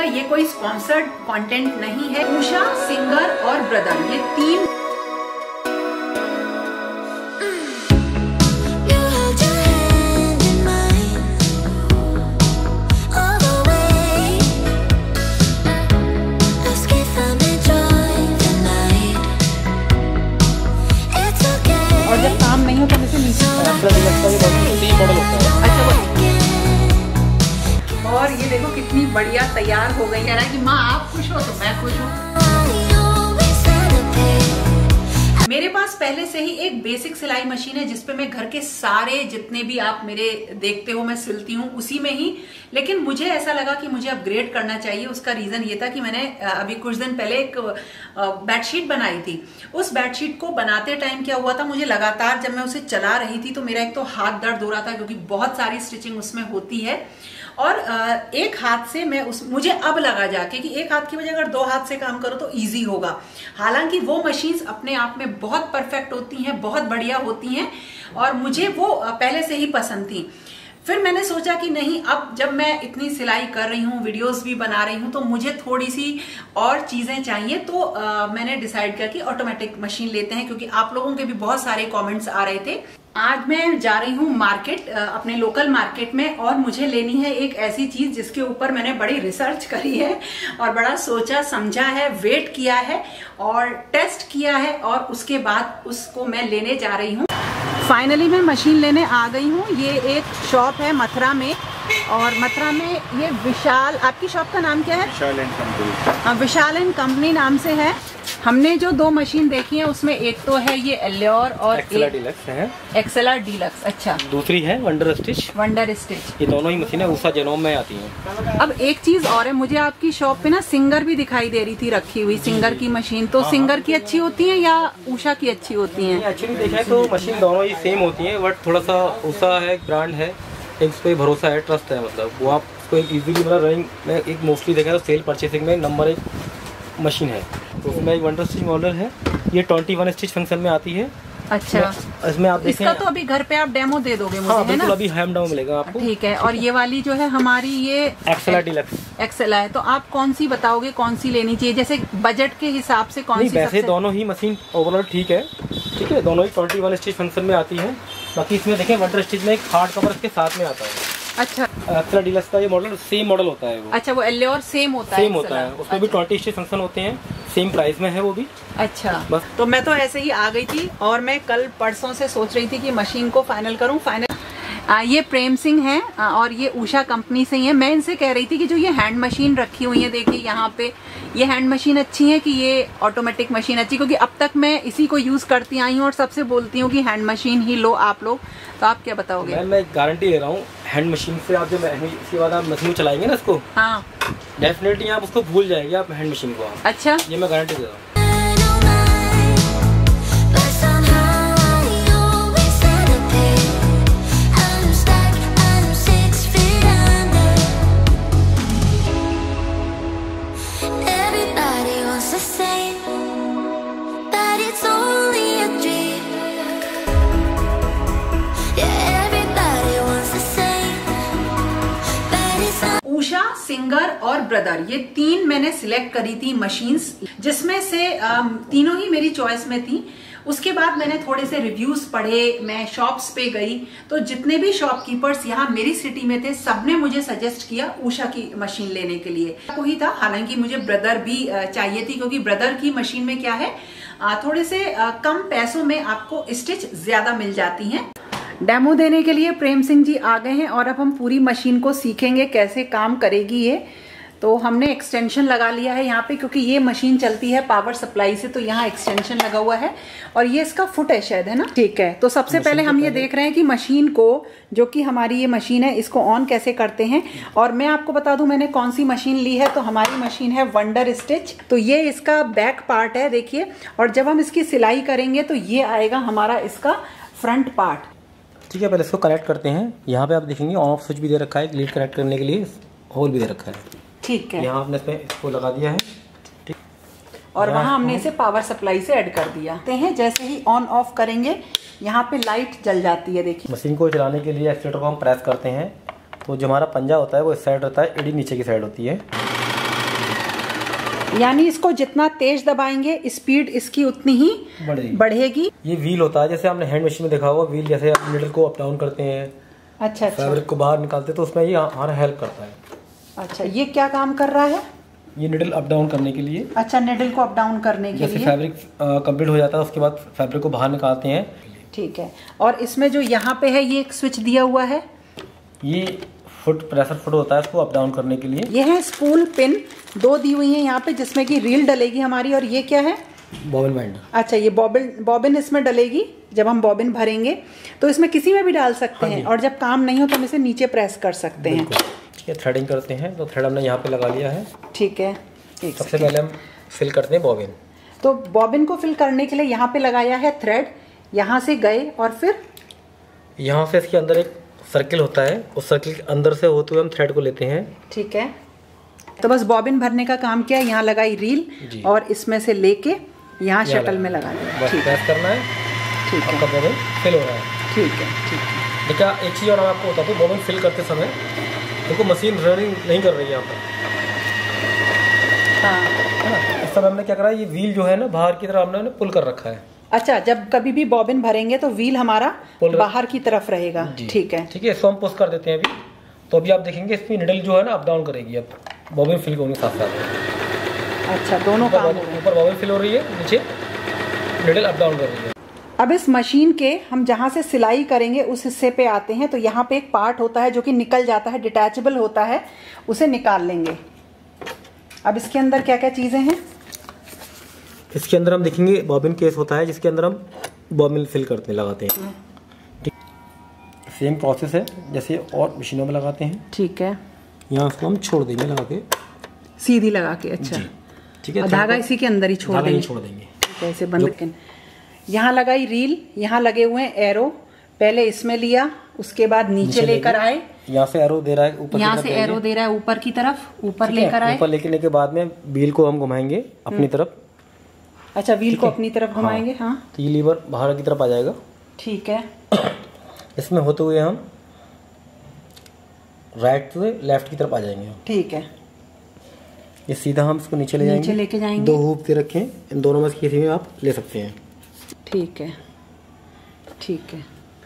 ये कोई sponsored content नहीं है। उषा, सिंगर और ब्रदर, ये तीन और जब काम नहीं हो तो मुझे नीचे मॉडल होता है। अच्छा वो, और ये देखो कितनी बढ़िया तैयार हो गई। कह रहा है कि माँ आप खुश हो तो मैं खुश हूँ। मेरे पास पहले से ही एक बेसिक सिलाई मशीन है जिसपे मैं घर के सारे जितने भी आप मेरे देखते हो मैं सिलती हूँ उसी में ही। लेकिन मुझे ऐसा लगा कि मुझे अपग्रेड करना चाहिए। उसका रीजन ये था कि मैंने अभी कुछ दिन पहले एक बेडशीट बनाई थी। उस बेडशीट को बनाते टाइम क्या हुआ था, मुझे लगातार जब मैं उसे चला रही थी तो मेरा एक तो हाथ दर्द हो रहा था क्योंकि बहुत सारी स्टिचिंग उसमें होती है, और एक हाथ से मैं मुझे अब लगा जाके कि एक हाथ की वजह अगर दो हाथ से काम करो तो इजी होगा। हालांकि वो मशीन्स अपने आप में बहुत परफेक्ट होती हैं, बहुत बढ़िया होती हैं और मुझे वो पहले से ही पसंद थी। फिर मैंने सोचा कि नहीं, अब जब मैं इतनी सिलाई कर रही हूँ, वीडियोस भी बना रही हूँ, तो मुझे थोड़ी सी और चीजें चाहिए। तो मैंने डिसाइड किया कि ऑटोमेटिक मशीन लेते हैं, क्योंकि आप लोगों के भी बहुत सारे कमेंट्स आ रहे थे। आज मैं जा रही हूँ मार्केट, अपने लोकल मार्केट में, और मुझे लेनी है एक ऐसी चीज जिसके ऊपर मैंने बड़ी रिसर्च करी है और बड़ा सोचा समझा है, वेट किया है और टेस्ट किया है, और उसके बाद उसको मैं लेने जा रही हूँ। फाइनली मैं मशीन लेने आ गई हूँ। ये एक शॉप है मथुरा में, और मथुरा में ये विशाल, आपकी शॉप का नाम क्या है? Vishal and company. Vishal and company नाम से है। हमने जो दो मशीन देखी है उसमें एक तो है ये एल्योर और एक्सेलर डीलक्स है। एक्सेलर डीलक्स, अच्छा। दूसरी है वंडर स्टिच। Wonder stitch. ये दोनों ही मशीनें उषा जेनोम में आती हैं। अब एक चीज और है, मुझे आपकी शॉप पे ना सिंगर भी दिखाई दे रही थी रखी हुई, सिंगर की मशीन। तो सिंगर की अच्छी होती है या उषा की अच्छी होती है? एक्चुअली देखें तो मशीन दोनों ही सेम होती है, बट थोड़ा सा उषा है, ब्रांड है, एक उस पर भरोसा है, ट्रस्ट है, मतलब वो आपको एक इजीली मतलब रनिंग में एक मोस्टली देखें तो सेल परचेसिंग में नंबर 1 मशीन है। तो उसमें एक वंडर स्टिच मॉडल है, ये 21 स्टिच फंक्शन में आती है। अच्छा, इसमें आप देखें, इसका तो अभी घर पे आप डेमो दे दोगे मुझे? हाँ, है ना? अभी हैम डाउन मिलेगा आपको। ठीक है। और ये वाली जो है हमारी ये एक्सेलर डीलक्स एक्सेल है, तो आप कौन सी बताओगे, कौन सी लेनी चाहिए, जैसे बजट के हिसाब से कौन सी? वैसे दोनों ही मशीन ओवरऑल ठीक है, दोनों ही 21 स्टिच फंक्शन में आती है। बाकी इसमें देखें वंडर स्टिच में एक हार्ड कवर इसके साथ में आता है। अच्छा, एक्सेलर डीलक्स का ये मॉडल सेम मॉडल होता है वो। अच्छा, वो एल्योर सेम होता है, उसमें भी 20 स्टिच फंक्शन होते हैं, सेम प्राइस में है वो भी। अच्छा, बस। तो मैं तो ऐसे ही आ गई थी और मैं कल परसों से सोच रही थी कि मशीन को फाइनल करूं। ये प्रेम सिंह है और ये उषा कंपनी से ही है। मैं इनसे कह रही थी कि जो ये हैंड मशीन रखी हुई है, देखिए यहाँ पे, ये हैंड मशीन अच्छी है कि ये ऑटोमेटिक मशीन अच्छी? क्योंकि अब तक मैं इसी को यूज करती आई हूँ और सबसे बोलती हूँ कि हैंड मशीन ही लो आप लोग। तो आप क्या बताओगे? मैं गारंटी ले रहा हूँ हैंड मशीन से। आप जब इसके बाद आप मशीन चलाएंगे ना इसको, हाँ, डेफिनेटली आप उसको भूल जाएंगे, आप हैंड मशीन को। अच्छा, ये मैं गारंटी दे रहा हूँ। उषा, सिंगर और ब्रदर, ये तीन मैंने सिलेक्ट करी थी मशीन्स, जिसमें से तीनों ही मेरी चॉइस में थी। उसके बाद मैंने थोड़े से रिव्यूज पढ़े, मैं शॉप्स पे गई, तो जितने भी शॉपकीपर्स यहाँ मेरी सिटी में थे सबने मुझे सजेस्ट किया उषा की मशीन लेने के लिए। वही था, हालांकि मुझे ब्रदर भी चाहिए थी, क्योंकि ब्रदर की मशीन में क्या है, थोड़े से कम पैसों में आपको स्टिच ज्यादा मिल जाती हैं। डेमो देने के लिए प्रेम सिंह जी आ गए हैं और अब हम पूरी मशीन को सीखेंगे कैसे काम करेगी ये। तो हमने एक्सटेंशन लगा लिया है यहाँ पे, क्योंकि ये मशीन चलती है पावर सप्लाई से, तो यहाँ एक्सटेंशन लगा हुआ है और ये इसका फुट है शायद, है ना? ठीक है। तो सबसे पहले हम ये देख रहे हैं कि मशीन को, जो कि हमारी ये मशीन है, इसको ऑन कैसे करते हैं। और मैं आपको बता दूं मैंने कौन सी मशीन ली है। तो हमारी मशीन है वंडर स्टिच। तो ये इसका बैक पार्ट है, देखिए, और जब हम इसकी सिलाई करेंगे तो ये आएगा हमारा इसका फ्रंट पार्ट। ठीक है, पहले इसको कनेक्ट करते हैं। यहाँ पे आप देखेंगे ऑन ऑफ स्विच भी दे रखा है, लीड कनेक्ट करने के लिए होल भी दे रखा है। ठीक है, यहाँ आपने इसको लगा दिया है, ठीक। और वहाँ हमने इसे पावर सप्लाई से ऐड कर दिया हैं। जैसे ही ऑन ऑफ करेंगे यहाँ पे लाइट जल जाती है, देखिए। मशीन को चलाने के लिए एक्सीलेटर को हम प्रेस करते हैं, तो जो हमारा पंजा होता है वो इस साइड रहता है, एड़ी नीचे की साइड होती है। यानी इसको जितना तेज दबाएंगे स्पीड इसकी उतनी ही बढ़ेगी। ये व्हील होता है, जैसे आपने हैंड मशीन में देखा होगा, व्हील जैसे आप निडल को अप डाउन करते हैं, अच्छा, फैब्रिक को बाहर निकालते हैं, तो उसमें ये हमारा हेल्प करता है। अच्छा, ये क्या काम कर रहा है? ये निडल अप डाउन करने के लिए। अच्छा, निडल को अप डाउन करने के लिए। जैसे फैब्रिक कंप्लीट हो जाता है उसके बाद फैब्रिक को बाहर निकालते हैं। ठीक है। और इसमें जो यहाँ पे है ये एक स्विच दिया हुआ है, ये फुट प्रेशर फुट होता है इसको अप डाउन करने के लिए। ये है स्पूल पिन 2 दी हुई है यहाँ पे, जिसमें कि रील डलेगी हमारी। और ये क्या है? Bobbin band. अच्छा, ये बॉबिन इसमें डलेगी। जब हम बॉबिन भरेंगे तो इसमें किसी में भी डाल सकते हैं, और जब काम नहीं हो तो हम इसे नीचे प्रेस कर सकते हैं। ये थ्रेडिंग करते हैं, तो थ्रेड हमने यहाँ पे लगा लिया है। ठीक है। सबसे पहले हम फिल करते हैं बॉबिन। तो बॉबिन को फिल करने के लिए यहाँ पे लगाया है थ्रेड, यहाँ से गए और फिर यहाँ से इसके अंदर एक सर्किल होता है, उस सर्किल के अंदर से होते हुए हम थ्रेड को लेते हैं। ठीक है। तो बस बॉबिन भरने का काम किया, यहाँ लगाई रील और इसमें से लेके यहाँ शटल में लगा दिया। ठीक है, करना है। ठीक है, बॉबिन फिल हो रहा है। ठीक है, ठीक है। देखिए एक चीज़ और मैं आपको बताता हूँ, बॉबिन फिल करते समय देखो मशीन रनिंग नहीं कर रही है यहाँ पर। हाँ, है ना। इस समय हमने क्या करा, ये व्हील जो है ना बाहर की तरफ हमने पुल कर रखा है। अच्छा, जब कभी भी बॉबिन भरेंगे तो व्हील हमारा बाहर की तरफ रहेगा। ठीक है, ठीक है। इसको हम पुश कर देते हैं अभी। तो अभी आप देखेंगे इसकी निडल जो है ना अप डाउन करेगी अब बॉबिन फिल होने के साथ साथ। अच्छा, दोनों काम हो रहे हैं। ऊपर बॉबिन फिल हो रही है, नीचे निडल अप डाउन कर रही है। अब इस मशीन के हम जहाँ से सिलाई करेंगे उस हिस्से पे आते हैं। तो यहाँ पे एक पार्ट होता है जो कि निकल जाता है, डिटैचेबल होता है, उसे निकाल लेंगे। अब इसके अंदर क्या क्या चीज़ें हैं? इसके अंदर हम देखेंगे बॉबिन केस होता है, जिसके अंदर हम बॉबिन फिल करते लगाते हैं। सेम प्रोसेस है जैसे और मशीनों में लगाते हैं। ठीक है। यहाँ उसको हम छोड़ देंगे लगा के, सीधी लगा के। अच्छा, ठीक है। धागा इसी के अंदर ही छोड़ देंगे। ऐसे बंद। यहाँ लगाई रील, यहाँ लगे हुए हैं एरो, पहले इसमें लिया, उसके बाद नीचे लेकर आए। यहाँ से एरो दे रहा है ऊपर, यहाँ से एरो दे रहा है ऊपर की तरफ, ऊपर लेकर आए। ऊपर लेने के बाद में व्हील को हम घुमाएंगे अपनी तरफ। अच्छा, व्हील को अपनी तरफ घुमाएंगे। हाँ, तो ये लीवर बाहर की तरफ आ जाएगा। ठीक है। इसमें होते हुए हम राइट से लेफ्ट की तरफ आ जाएंगे। ठीक है। ये सीधा हम इसको नीचे लेके जाएंगे। 2 हुक दे रखे हैं, इन दोनों में से किसी में आप ले सकते हैं। ठीक है, ठीक है।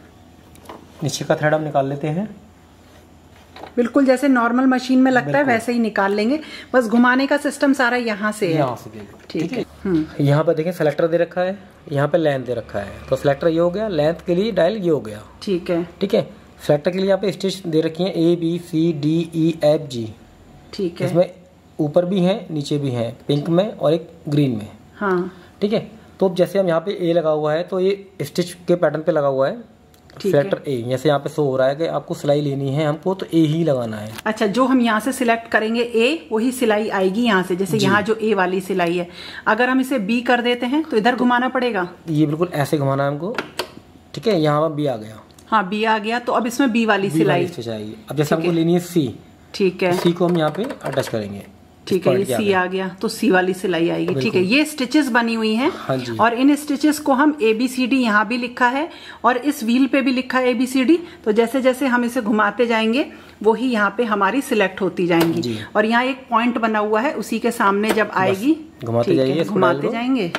नीचे का थ्रेड हम निकाल लेते हैं, बिल्कुल जैसे नॉर्मल मशीन में लगता है वैसे ही निकाल लेंगे। बस घुमाने का सिस्टम सारा यहाँ से है। ठीक है। यहाँ पर देखें सेलेक्टर दे रखा है, यहाँ पे लेंथ दे रखा है। तो सेलेक्टर ये हो गया, लेंथ के लिए डायल ये हो गया। ठीक है, ठीक है। सेलेक्टर के लिए यहाँ पे स्टिच दे रखी है ABCDEFG। ठीक है। इसमें ऊपर भी है नीचे भी है, पिंक में और एक ग्रीन में। हाँ, ठीक है। तो जैसे हम यहाँ पे A लगा हुआ है तो ये स्टिच के पैटर्न पे लगा हुआ है, सेलेक्टर A। जैसे यहाँ पे शो हो रहा है कि आपको सिलाई लेनी है हमको, तो A ही लगाना है। अच्छा, जो हम यहाँ से सिलेक्ट करेंगे A, वही सिलाई आएगी यहाँ से। जैसे यहाँ जो A वाली सिलाई है, अगर हम इसे B कर देते हैं तो इधर घुमाना पड़ेगा। ये बिल्कुल ऐसे घुमाना है हमको। ठीक है, यहाँ B आ गया। हाँ, B आ गया। तो अब इसमें B वाली सिलाई चाहिए। अब जैसे हमको लेनी है C। ठीक है, C को हम यहाँ पे अटैच करेंगे। ठीक है, ये C आ गया तो C वाली सिलाई आएगी। ठीक है, ये स्टिचेस बनी हुई हैं। हाँ जी। और इन स्टिचेस को हम ABCD यहाँ भी लिखा है और इस व्हील पे भी लिखा है ABCD। तो जैसे जैसे हम इसे घुमाते जाएंगे वही यहाँ पे हमारी सिलेक्ट होती जाएंगी। और यहाँ एक पॉइंट बना हुआ है, उसी के सामने जब आएगी घुमाते जाएंगे।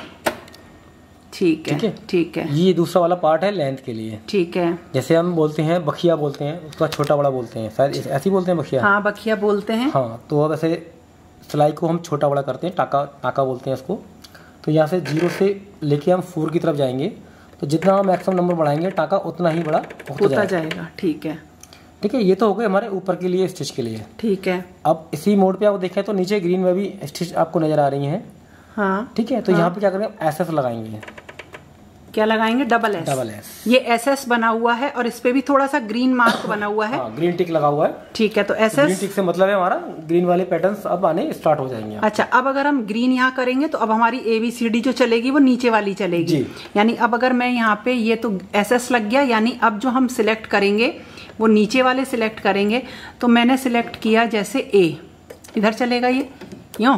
ठीक है, ठीक है। ये दूसरा वाला पार्ट है लेंथ के लिए। ठीक है। जैसे हम बोलते हैं बखिया बोलते हैं, उसका छोटा बड़ा बोलते हैं, शायद ऐसे ही बोलते हैं बखिया। हाँ, बखिया बोलते हैं। हाँ, तो अब ऐसे सिलाई को हम छोटा बड़ा करते हैं, टाका बोलते हैं इसको। तो यहाँ से 0 से लेके हम 4 की तरफ जाएंगे, तो जितना हम मैक्सिमम नंबर बढ़ाएंगे टाका उतना ही बड़ा होता जाएगा। ठीक है, ठीक है। ये तो हो गए हमारे ऊपर के लिए स्टिच के लिए। ठीक है। अब इसी मोड पे आप देखें तो नीचे ग्रीन में भी स्टिच आपको नजर आ रही है। हाँ, ठीक है। तो यहाँ पे क्या करेंगे, SS लगाएंगे। क्या लगाएंगे? Double S. ये SS बना हुआ है और इस पे भी थोड़ा सा ग्रीन मार्क बना हुआ है। हाँ, ग्रीन टिक लगा हुआ है। ठीक है, तो SS ग्रीन टिक से मतलब है हमारा ग्रीन वाले पैटर्न्स अब आने स्टार्ट हो जाएंगे। अच्छा, अब अगर हम ग्रीन यहाँ करेंगे तो अब हमारी ABCD जो चलेगी वो नीचे वाली चलेगी। यानी अब अगर मैं यहाँ पे, ये तो SS लग गया, यानी अब जो हम सिलेक्ट करेंगे वो नीचे वाले सिलेक्ट करेंगे। तो मैंने सिलेक्ट किया जैसे A, इधर चलेगा ये यूं।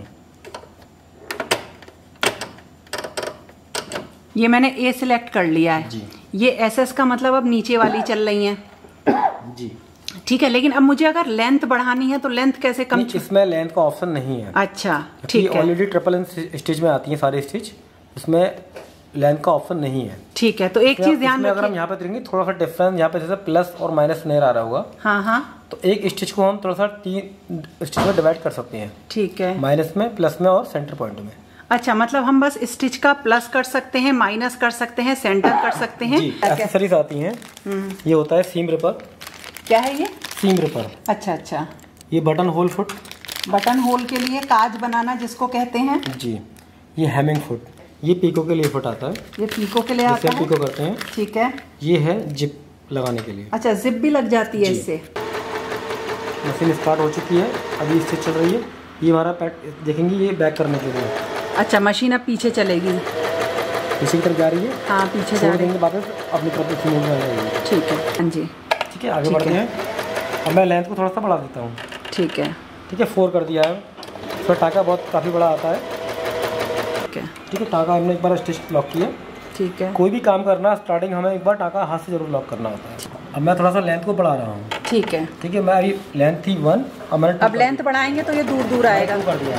ये मैंने A सिलेक्ट कर लिया है जी। ये SS का मतलब अब नीचे वाली चल रही हैं जी। ठीक है, लेकिन अब मुझे अगर लेंथ बढ़ानी है तो लेंथ कैसे कम? इसमें लेंथ का ऑप्शन नहीं है। अच्छा, ठीक है। ऑलरेडी ट्रिपल स्टिच में आती है सारे स्टिच, इसमें लेंथ का ऑप्शन नहीं है। ठीक है, तो एक चीज ध्यान रखिए, अगर हम यहाँ पे देखेंगे थोड़ा सा डिफरेंस, यहाँ पे जैसे प्लस और माइनस नजर आ रहा होगा। हाँ हाँ, तो एक स्टिच को हम थोड़ा सा 3 स्टिच में डिवाइड कर सकते हैं। ठीक है, माइनस में, प्लस में और सेंटर पॉइंट में। अच्छा, मतलब हम बस स्टिच का प्लस कर सकते हैं, माइनस कर सकते हैं, सेंटर कर सकते हैं। एक्सेसरीज आती हैं। ये होता है सीम रिपर। क्या है ये? Seam ripper. अच्छा अच्छा। ये button hole foot, button hole के लिए काज बनाना जिसको कहते हैं जी। ये हेमिंग फुट, ये पीको के लिए फुट आता है। ये पीको के लिए आता है, पीको करते हैं। ठीक है। ये है जिप लगाने के लिए। अच्छा, जिप भी लग जाती है इससे। मशीन स्टार्ट हो चुकी है, अभी स्टिच चल रही है। ये हमारा पैट देखेंगे, ये बैक करने के लिए। अच्छा, मशीन अब पीछे चलेगी, पीछे की तरफ जा रही है। हाँ, पीछे जा रही है, वापस अपनी तरफ मूव कर रही है। ठीक है, हाँ जी, ठीक है। आगे बढ़ते हैं। अब मैं लेंथ को थोड़ा सा बढ़ा देता हूँ। ठीक है, ठीक है। 4 कर दिया है। इसका टाका काफ़ी बड़ा आता है। ठीक है, टाका हमने एक बार स्टिच लॉक किया। ठीक है। कोई भी काम करना स्टार्टिंग हमें एक बार टाका हाथ से जरूर लॉक करना होता है। अब मैं थोड़ा सा लेंथ को बढ़ा रहा हूँ। ठीक है, ठीक है। मैं अभी लेंथ थी 1, अब लेंथ बढ़ाएंगे तो ये दूर दूर आएगा। कर दिया।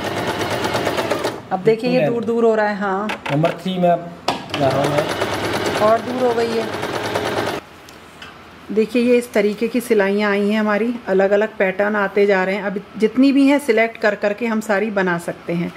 अब देखिए ये दूर दूर हो रहा है। हाँ, नंबर 3 में अब जा रहा हूँ, और दूर हो गई है। देखिए ये इस तरीके की सिलाइयाँ आई हैं हमारी, अलग अलग पैटर्न आते जा रहे हैं। अब जितनी भी हैं सिलेक्ट कर करके हम सारी बना सकते हैं।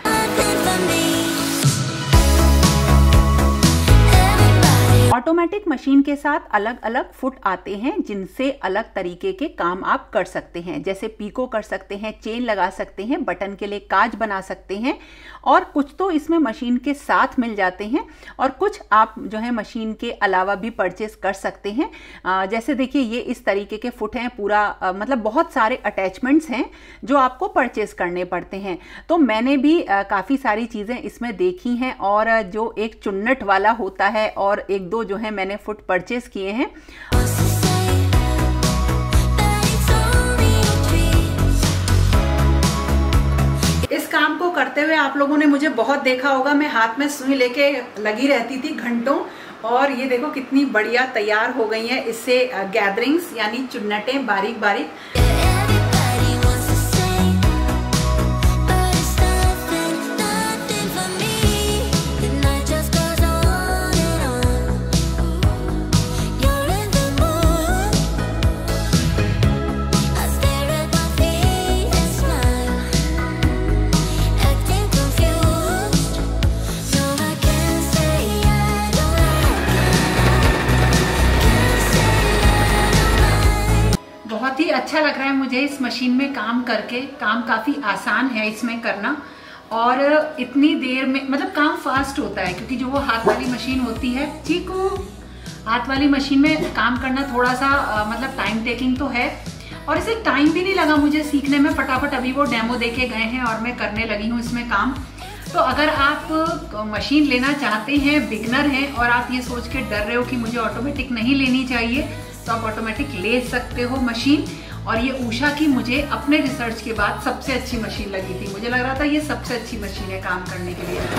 ऑटोमेटिक मशीन के साथ अलग अलग फुट आते हैं जिनसे अलग तरीके के काम आप कर सकते हैं, जैसे पीको कर सकते हैं, चेन लगा सकते हैं, बटन के लिए काज बना सकते हैं, और कुछ तो इसमें मशीन के साथ मिल जाते हैं और कुछ आप जो है मशीन के अलावा भी परचेस कर सकते हैं। जैसे देखिए ये इस तरीके के फुट हैं, पूरा मतलब बहुत सारे अटैचमेंट्स हैं जो आपको परचेस करने पड़ते हैं। तो मैंने भी काफ़ी सारी चीज़ें इसमें देखी हैं, और जो एक चुन्नट वाला होता है और एक दो जो है मैंने फुट परचेस किए हैं। इस काम को करते हुए आप लोगों ने मुझे बहुत देखा होगा, मैं हाथ में सुई लेके लगी रहती थी घंटों, और ये देखो कितनी बढ़िया तैयार हो गई हैं इससे गैदरिंग्स यानी चुन्नटें बारीक बारीक। बहुत ही अच्छा लग रहा है मुझे इस मशीन में काम करके। काम काफी आसान है इसमें करना, और इतनी देर में मतलब काम फास्ट होता है, क्योंकि जो वो हाथ वाली मशीन होती है, चीकू, हाथ वाली मशीन में काम करना थोड़ा सा मतलब टाइम टेकिंग तो है, और इसे टाइम भी नहीं लगा मुझे सीखने में। फटाफट अभी वो डेमो देके गए हैं और मैं करने लगी हूँ इसमें काम। तो अगर आप मशीन लेना चाहते हैं, बिगनर हैं, और आप ये सोच के डर रहे हो कि मुझे ऑटोमेटिक नहीं लेनी चाहिए, तो आप ऑटोमेटिक ले सकते हो मशीन। और ये उषा की मुझे अपने रिसर्च के बाद सबसे अच्छी मशीन लगी थी। मुझे लग रहा था ये सबसे अच्छी मशीन है काम करने के लिए।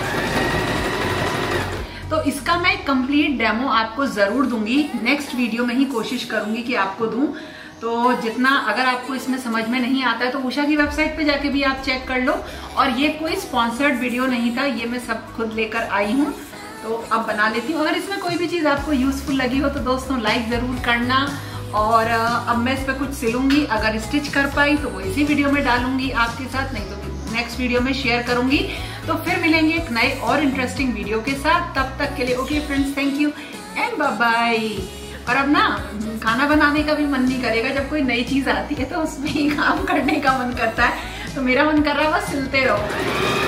तो इसका मैं कंप्लीट डेमो आपको जरूर दूंगी, नेक्स्ट वीडियो में ही कोशिश करूंगी कि आपको दूं। तो जितना अगर आपको इसमें समझ में नहीं आता है तो उषा की वेबसाइट पे जाके भी आप चेक कर लो। और ये कोई स्पॉन्सर्ड वीडियो नहीं था, ये मैं सब खुद लेकर आई हूँ, तो अब बना लेती हूँ। अगर इसमें कोई भी चीज़ आपको यूजफुल लगी हो तो दोस्तों लाइक ज़रूर करना। और अब मैं इस पर कुछ सिलूंगी, अगर स्टिच कर पाई तो वो इसी वीडियो में डालूंगी आपके साथ, नहीं तो नेक्स्ट वीडियो में शेयर करूंगी। तो फिर मिलेंगे एक नए और इंटरेस्टिंग वीडियो के साथ। तब तक के लिए okay friends, thank you and bye bye. और अब ना खाना बनाने का भी मन नहीं करेगा, जब कोई नई चीज आती है तो उसमें ही काम करने का मन करता है। तो मेरा मन कर रहा है बस सिलते रहो।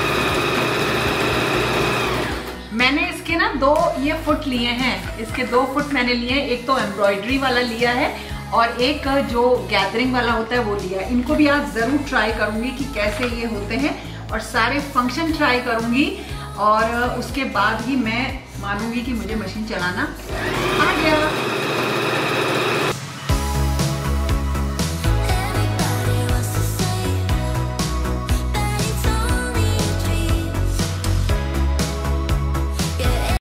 मैंने इसके ना 2 ये फुट लिए हैं, इसके 2 फुट मैंने लिए हैं। एक तो एम्ब्रॉयडरी वाला लिया है और एक जो गैदरिंग वाला होता है वो लिया है। इनको भी आप जरूर ट्राई करूंगी कि कैसे ये होते हैं, और सारे फंक्शन ट्राई करूंगी, और उसके बाद ही मैं मानूंगी कि मुझे मशीन चलाना